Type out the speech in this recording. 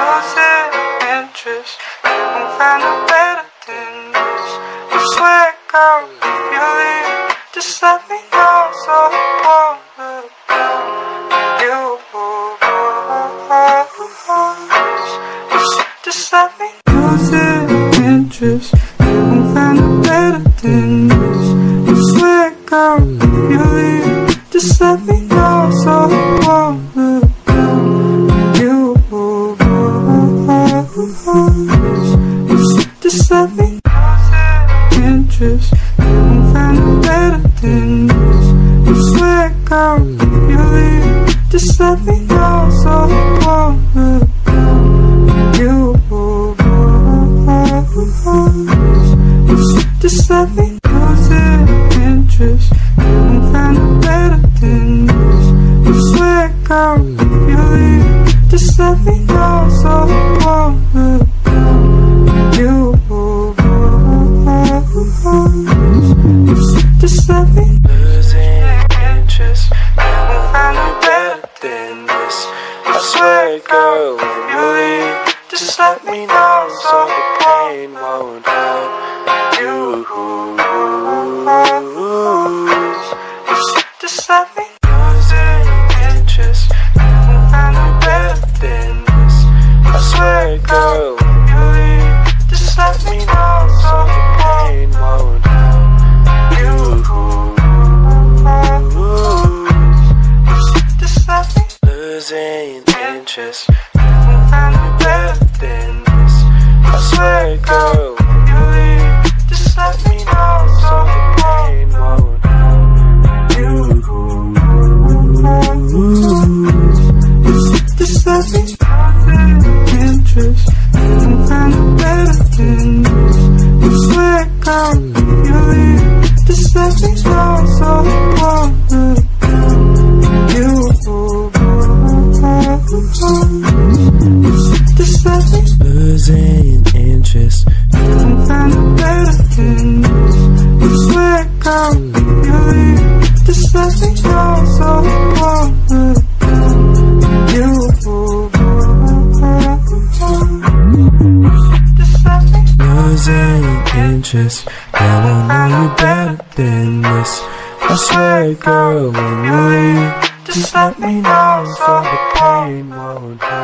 losing interest, you won't find no better than this. I swear, girl, if you leave, just let me know so I won't look down. You just let me losing interest, you won't find no better than this. I swear, girl, if you leave, just let me know so I won't look down. You just let me losing interest, you won't find no better than this. I swear, girl, if you leave, just let me know so I won't look down. You just let me losing interest, you won't find no better than this. I swear, girl, if you leave, just let me know so I won't look down. You just let me losing interest, you won't find no better than this. I swear, girl, when you leave, just let me know so the pain won't hurt. You just let me losing interest, you won't find no better than this. I swear, girl, when you leave, just let me know so the pain won't hurt. You just let me losing interest, you won't find no better than this. I swear, girl, when you leave, just let me know so the pain won't hurt. You just let me losing interest, you won't find no better than this. I swear, girl, if you leave, just let me know so I won't look down. You just let me losing interest, you won't find no better than this. I swear, girl, if you leave, just let me know so I won't look down. You just let me losing interest, girl, I know you better than this. I swear, girl, when you leave, just let me know so the pain won't hurt.